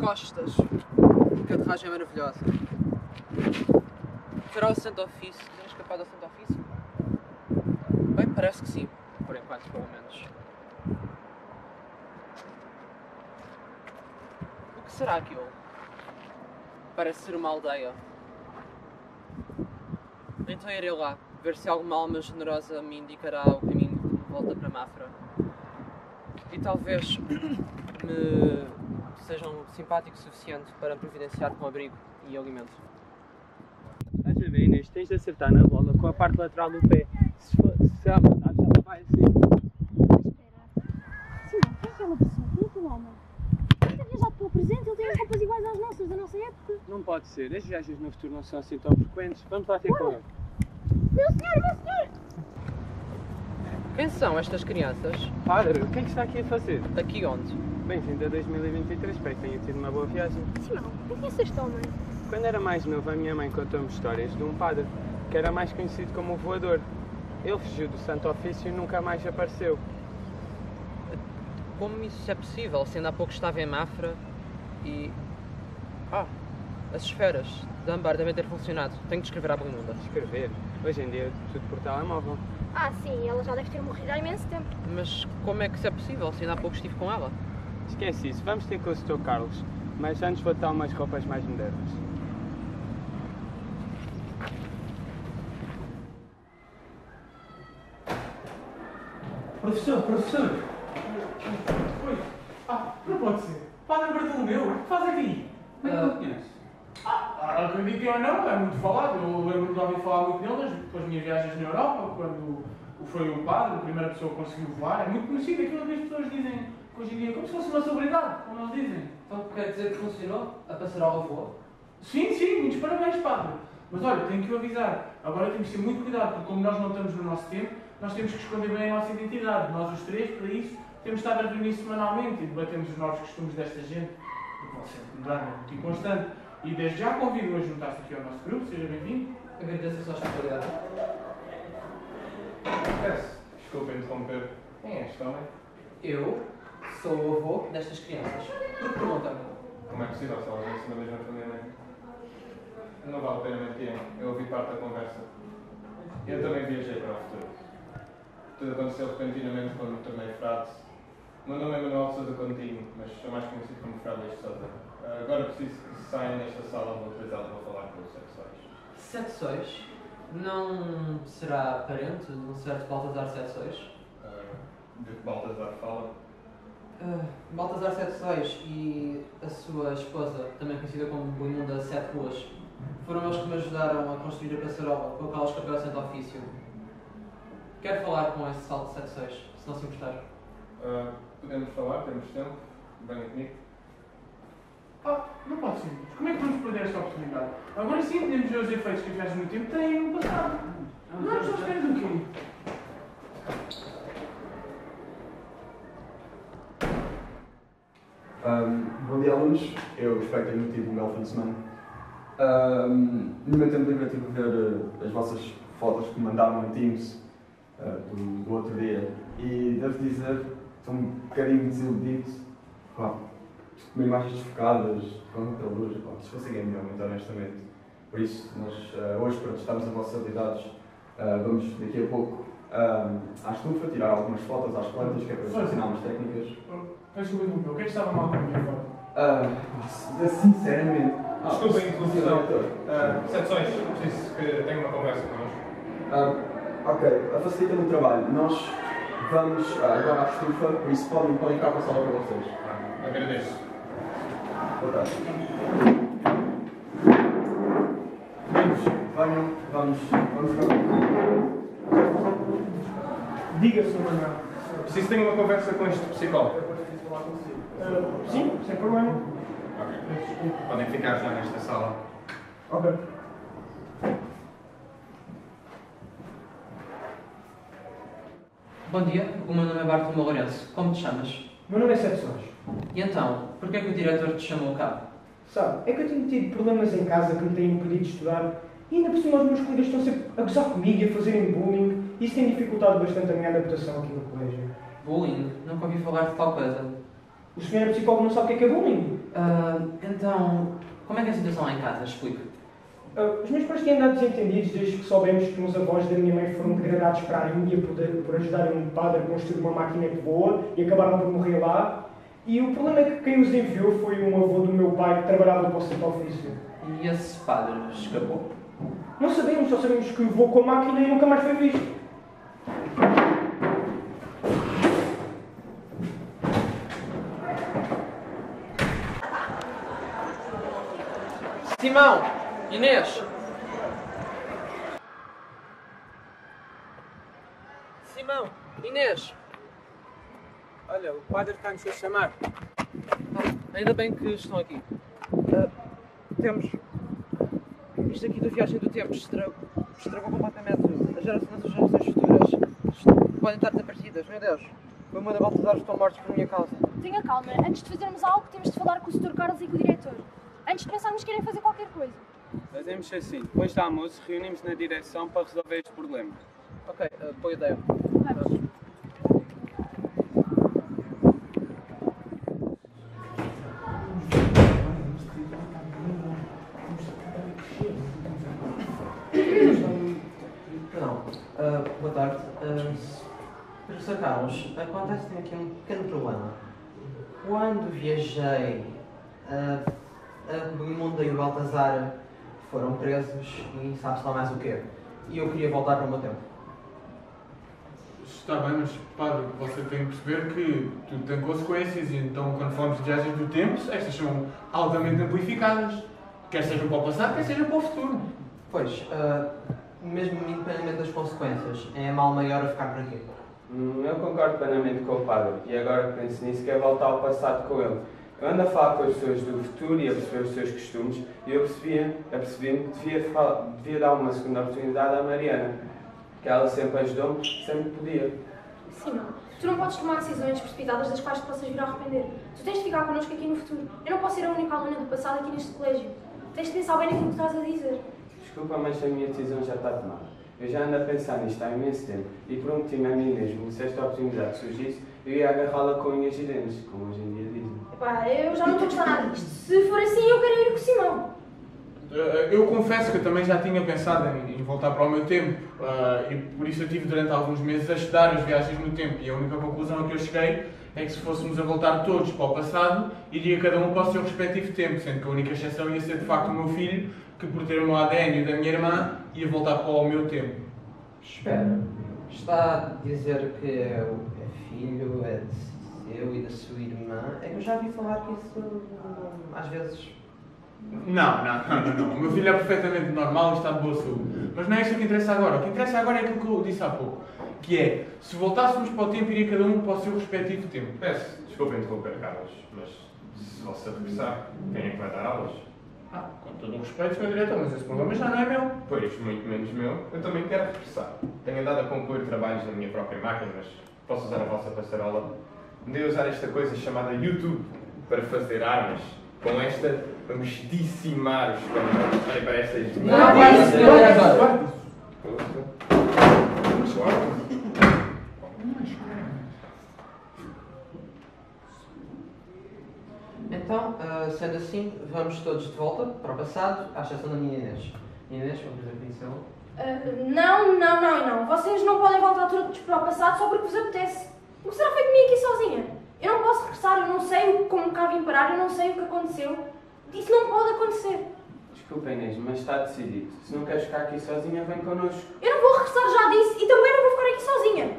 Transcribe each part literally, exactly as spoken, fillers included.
costas. Que aterragem maravilhosa. Será o Santo Ofício? Ter escapado ao Santo Ofício? Bem, parece que sim. Por enquanto, pelo menos. O que será aquilo? Parece ser uma aldeia. Então irei lá, ver se alguma alma generosa me indicará o caminho de volta para Mafra. E talvez me sejam simpáticos o suficiente para providenciar com abrigo e alimento. Estás a ver, Inês? Tens de acertar na bola com a parte lateral do pé. Se, for, se há vontade, já não vai assim. Espera. Sim, quem é aquela pessoa? Quem é aquele homem? Ele tem viajado pelo presente, ele tem as roupas iguais às nossas, da nossa época. Não pode ser. As viagens no futuro não são assim tão frequentes. Vamos lá ter com ele. Meu senhor, meu senhor! Quem são estas crianças? Padre, o que é que está aqui a fazer? Aqui onde? Bem-vindo a dois mil e vinte e três, espero que tenha tido uma boa viagem. Simão, quem conhece este homem? Quando era mais novo, a minha mãe contou-me histórias de um padre que era mais conhecido como o Voador. Ele fugiu do Santo Ofício e nunca mais apareceu. Como isso é possível, sendo há pouco estava em Mafra e... Ah, as esferas de âmbar devem ter funcionado. Tenho de escrever à Belinda. Escrever? Hoje em dia, tudo por telemóvel. Ah, sim, ela já deve ter morrido há imenso tempo. Mas como é que isso é possível, sendo há pouco estive com ela? Esquece isso, vamos ter com o senhor Carlos. Mas antes vou dar umas roupas mais modernas. Professor, professor! Oi! Ah, não pode ser! Padre Bartolomeu, o que faz aqui? Como é que Ah. o conhece? Ah, acreditem ou não, é muito falado. Eu lembro-me de ouvir falar muito dele das, das minhas viagens na Europa, quando foi o padre, a primeira pessoa que conseguiu voar. É muito conhecido aquilo que as pessoas dizem que hoje em dia, como se fosse uma celebridade, como eles dizem. Então quer dizer que funcionou? A passarola voou? Sim, sim, muitos parabéns, padre. Mas olha, tenho que o avisar. Agora temos que ter muito cuidado, porque como nós não estamos no nosso tempo, nós temos que esconder bem a nossa identidade. Nós os três, para isso, temos de estar a reunir semanalmente e debatemos os novos costumes desta gente, que vão sempre mudar, é muito inconstante. E desde já convido a juntar-se aqui ao nosso grupo, seja bem-vindo. Agradeço a sua hospitalidade. Peço, desculpa interromper. Quem é este homem? Eu sou o avô destas crianças. Por que pergunta-me? Como é possível se elas vêm-se na mesma família? Não vale a pena mentir, eu ouvi parte da conversa. Eu também viajei para o futuro. Tudo aconteceu repentinamente quando me tornei frade. O meu nome é Manuel Sousa Continho, mas sou mais conhecido como Frade Leix Sousa. Agora preciso que saiam desta sala, vou utilizá-lo para falar com os sexuais. Sete Sóis? Não será parente de um certo Baltazar Sete Sóis? Uh, de que Baltazar fala? Uh, Baltazar Sete Sóis e a sua esposa, também conhecida como Boimunda Sete Ruas, foram eles que me ajudaram a construir a passarola com a qual escapei ao Santo Ofício. Quero falar com esse salto Sete Sóis, se não se importar. Uh, podemos falar, temos tempo. Venha comigo. Ah, não pode ser. Mas como é que vamos perder esta oportunidade? Agora sim podemos ver os efeitos que as viagens no tempo têm no passado. Não é só esperar um bocadinho. Um, bom dia, alunos. Eu espero que tenham tido um belo fim de semana. Um, no meu tempo livre, eu tive a ver uh, as vossas fotos que me mandaram em Teams uh, do, do outro dia. E devo dizer, estou um bocadinho desiludido. Pá, com imagens desfocadas, com muita luz. Pá, se conseguem melhor, muito honestamente. Por isso, nós uh, hoje, para testarmos as vossas habilidades, uh, vamos daqui a pouco uh, à estufa tirar algumas fotos às plantas, que é para vos ensinar umas técnicas. Peço desculpa, interromper. O que é que estava mal com a minha foto? Uh, sinceramente. Ah, Desculpem a interrupção. Uh, Seções, preciso que tenha uma conversa connosco. uh, ok, a facilita-me o trabalho. Nós vamos uh, agora à estufa, por isso podem, podem ficar com a sala para vocês. Ah, agradeço. Boa tarde. Venham, vamos, vamos ficar. Diga, senhor Manuel. Preciso ter uma conversa com este psicólogo. Uh, sim, sem problema. Ok. Podem ficar já nesta sala. Ok. Bom dia, o meu nome é Bartolomeu Lourenço. Como te chamas? Meu nome é Sete Sóis. E então, porquê é que o diretor te chamou cá? Sabe, é que eu tenho tido problemas em casa que me têm impedido de estudar e ainda por cima os meus colegas estão sempre a gozar comigo e a fazerem bullying e isso tem dificultado bastante a minha adaptação aqui no colégio. Bullying? Nunca ouvi falar de tal coisa. O senhor é psicólogo, não sabe o que é que é bullying? Ah, então, como é que é a situação lá em casa? Explica. Uh, os meus pais têm andado desentendidos desde que soubemos que uns avós da minha mãe foram degradados para a Índia por, por ajudarem um padre a construir uma máquina que voa e acabaram por morrer lá. E o problema é que quem os enviou foi um avô do meu pai que trabalhava para o centro ofício. E esse padre escapou? Não sabemos, só sabemos que voou com a máquina e nunca mais foi visto. Simão! Inês! Simão! Inês! Olha, o padre está-nos a chamar. Ah, ainda bem que estão aqui. Ah, temos... Isto aqui da viagem do tempo estragou, estragou completamente as gerações, as gerações futuras. Isto podem estar desaparecidas, meu Deus. Foi uma da Baltazar estão mortos por minha causa. Tenha calma, antes de fazermos algo temos de falar com o senhor Carlos e com o diretor. Antes de pensarmos que querem fazer qualquer coisa. Fazemos assim, depois do almoço reunimos na direção para resolver este problema. Ok, uh, boa ideia. Vamos. Perdão, uh, boa tarde. Uh, professor Carlos, acontece aqui um pequeno problema. Quando viajei, uh, a Boimunda e o Baltazar foram presos e sabe-se lá mais o quê. E eu queria voltar para o meu tempo. Está bem, mas padre, você tem que perceber que tudo tem consequências e então quando falamos de viagens do tempo, estas são altamente amplificadas. Quer sejam para o passado, quer sejam para o futuro. Pois, uh, mesmo independentemente das consequências, é mal maior a ficar por aqui. Hum, eu concordo plenamente com o padre e agora que penso nisso quero voltar ao passado com ele. Eu ando a falar com as pessoas do futuro e a perceber os seus costumes e eu percebi, apercebi-me que devia, devia dar uma segunda oportunidade à Mariana, que ela sempre ajudou-me, sempre podia. Sim, não. Tu não podes tomar decisões precipitadas das quais te possas vir a arrepender. Tu tens de ficar connosco aqui no futuro. Eu não posso ser a única aluna do passado aqui neste colégio. Tens de pensar bem naquilo que estás a dizer. Desculpa, mas a minha decisão já está tomada. Eu já ando a pensar nisto há imenso tempo e prometi-me a mim mesmo, se esta oportunidade surgisse, eu ia agarrá-la com unhas e dentes, como hoje em dia dizem. Epá, eu já não estou a gostar nada disto. Se for assim, eu quero ir com o Simão. Eu confesso que eu também já tinha pensado em voltar para o meu tempo e por isso eu tive durante alguns meses a estudar as viagens no tempo e a única conclusão a que eu cheguei é que se fôssemos a voltar todos para o passado, iria cada um para o seu respectivo tempo, sendo que a única exceção ia ser de facto o meu filho, que por ter o meu A D N e o da minha irmã, ia voltar para o meu tempo. Espera, está a dizer que é o é filho, é de seu e da sua irmã? É que eu já ouvi falar que isso às vezes... Não, não, não, não, não. O meu filho é perfeitamente normal e está de boa saúde. Mas não é isso que interessa agora. O que interessa agora é aquilo que eu disse há pouco. Que é, se voltássemos para o tempo, iria cada um para o seu respectivo tempo. Peço, desculpa interromper, Carlos, mas se você regressar, quem é que vai dar aulas? Ah, com todo o respeito, senhor Diretor, mas esse problema já não é meu. Pois, muito menos meu. Eu também quero regressar. Tenho andado a concluir trabalhos na minha própria máquina, mas posso usar a vossa passarola. Andei a usar esta coisa chamada YouTube para fazer armas. Com esta, vamos dizimar os espanhóis. Olhem para estas... Não, não, não, não. Então, uh, sendo assim, vamos todos de volta para o passado, à exceção da minha Inês. Inês, vamos ver conhecê-la. Uh, não, não, não, não. Vocês não podem voltar todos para o passado só porque vos apetece. O que será feito de mim aqui sozinha? Eu não posso regressar, eu não sei como cá vim parar, eu não sei o que aconteceu. Isso não pode acontecer. Desculpa, Inês, mas está decidido. Se não queres ficar aqui sozinha, vem connosco. Eu não vou regressar, já disse, e também não vou ficar aqui sozinha.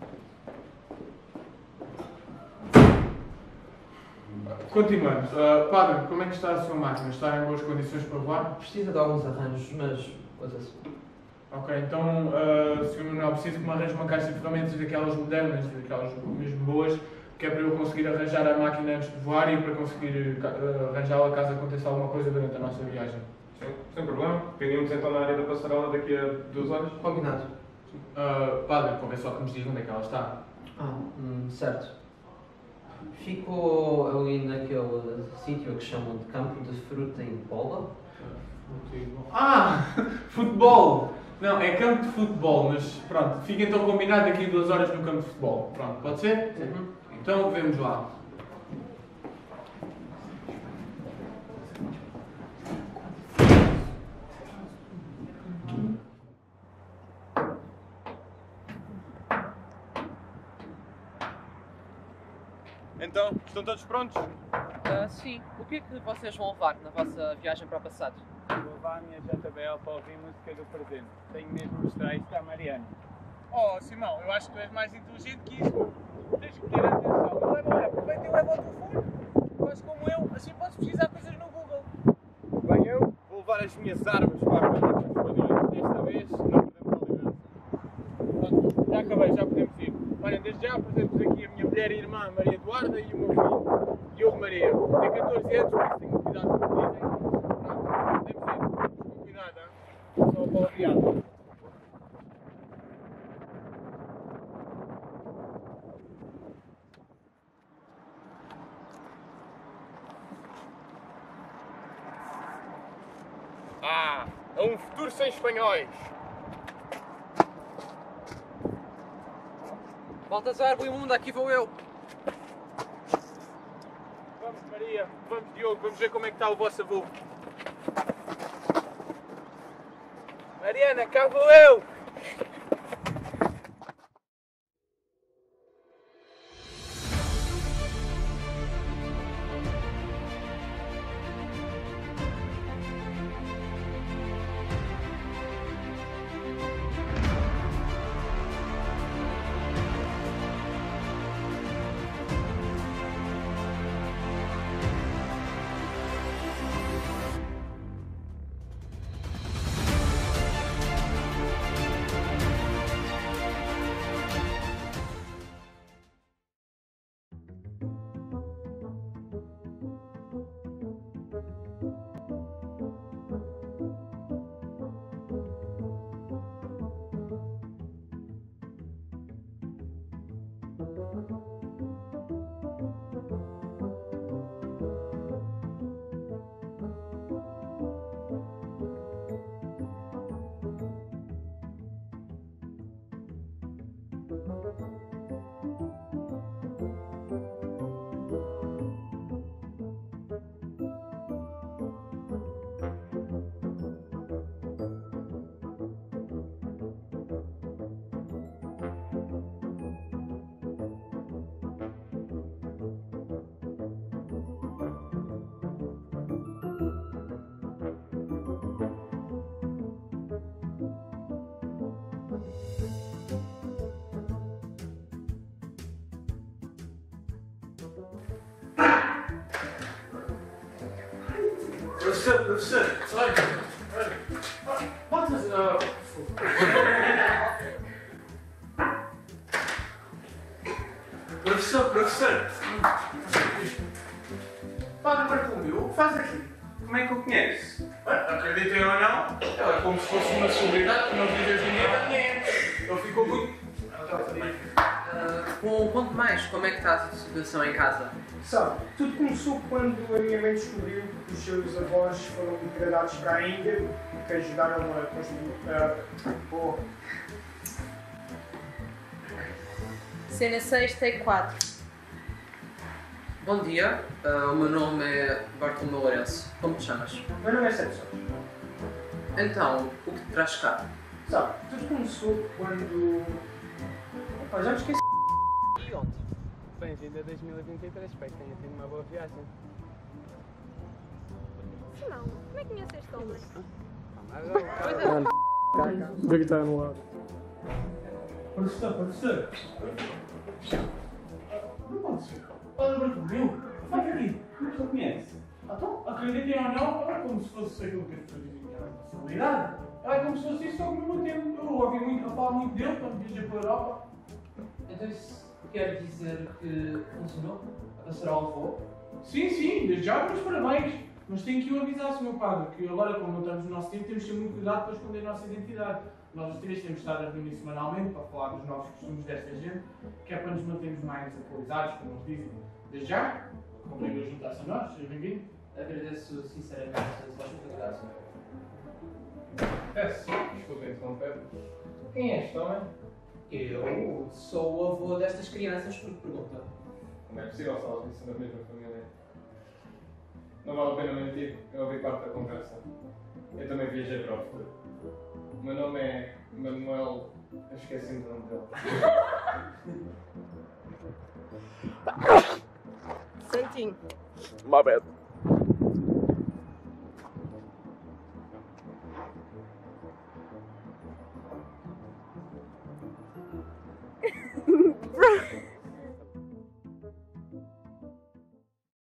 Continuando. Uh, padre, como é que está a sua máquina? Está em boas condições para voar? Precisa de alguns arranjos, mas coisas. Ok, então, uh, senhor Manuel, preciso que me arranje uma caixa de ferramentas daquelas modernas, daquelas mesmo boas, que é para eu conseguir arranjar a máquina antes de voar e para conseguir uh, arranjá-la caso aconteça alguma coisa durante a nossa viagem. Sim, sem problema. Reunimos então na área da passarola daqui a duas horas. Combinado. Uh, padre, convém só que nos diga onde é que ela está. Ah, hum, certo. Ficou ali naquele sítio que chamam de campo de fruta e bola. Ah! Futebol! Não, é campo de futebol, mas pronto, fica então combinado daqui a duas horas no campo de futebol. Pronto, pode ser? Uhum. Então vemos lá. Então, estão todos prontos? Uh, sim. O que é que vocês vão levar na vossa viagem para o passado? Vou levar a minha J B L para ouvir música do presente. Tenho mesmo de mostrar isto à Mariana. Oh, Simão, eu acho que tu és mais inteligente que isso. Tens que ter atenção. Não é, não é? Aproveita e leva o telefone. Faz como eu, assim podes pesquisar coisas no Google. Bem, eu vou levar as minhas armas para a Câmara dos Espanhóis. Desta vez não perdemos a liderança. Pronto, já acabei, já podemos ir. Olha, desde já apresento-vos aqui a minha mulher e irmã Maria Eduarda e o meu filho, Diogo Maria. Tem catorze anos, por isso tenham cuidado com o que dizem. Pronto, podemos ir. Com cuidado, hein? Só para o viado. Ah, a um futuro sem espanhóis. Baltazar, o imundo, aqui vou eu. Vamos, Maria. Vamos, Diogo. Vamos ver como é que está o vosso avô. Mariana, cá vou eu. Professor, professor, olha, olha, bota as... Professor, professor. Padre Bartolomeu, o que faz aqui? Como é que o conhece? Acreditem ou não, ela é como se fosse uma celebridade que não vive hoje em dia da minha. Ele ficou muito... Uh, conte mais, como é que está a situação em casa? Sabe, tudo começou quando a minha mãe descobriu que os seus avós foram degradados para a Índia, que ajudaram a construir... Uh, oh. Cena seis, take quatro. Bom dia, uh, o meu nome é Bartolomeu Lourenço. Como te chamas? Meu nome é Sérgio. Então, o que te traz cá? Sabe, tudo começou quando... Opa, já me esqueci. E onde? Bem-vindo a dois mil e vinte e três, espero que tenha tido uma boa viagem. Simão, como é que conheces este homem? Vê que está no lado. Professor, professor. Não pode ser. Padre Bartolomeu, faz aqui. Como é que o conhece? Então, acreditem ou não, é como se fosse aquilo que as pessoas dizem que é uma celebridade. É como se fosse isso ao mesmo tempo. Eu ouvi muito, eu falo muito dele quando viajei pela Europa. Então isso quer dizer que funcionou? A pastoral levou? Sim, sim, desde já meus parabéns. Mas tenho que o avisar, senhor Padre, que agora, como não estamos no nosso tempo, temos de ter muito cuidado para esconder a nossa identidade. Nós os três temos estado a reunir semanalmente para falar dos novos costumes desta gente, que é para nos mantermos mais atualizados, como eles dizem. Desde já, convido a juntar-se a nós, seja bem-vindo. Agradeço sinceramente a sua hospitalidade, senhor. Peço, desculpa interromper. Quem é este homem? Eu sou o avô destas crianças, por que pergunta? Como é possível se elas são da mesma família? Não vale a pena mentir, eu ouvi parte da conversa. Eu também viajei para o futuro. O meu nome é Manuel... Eu esqueci-me do nome dele. Santinho. My bad.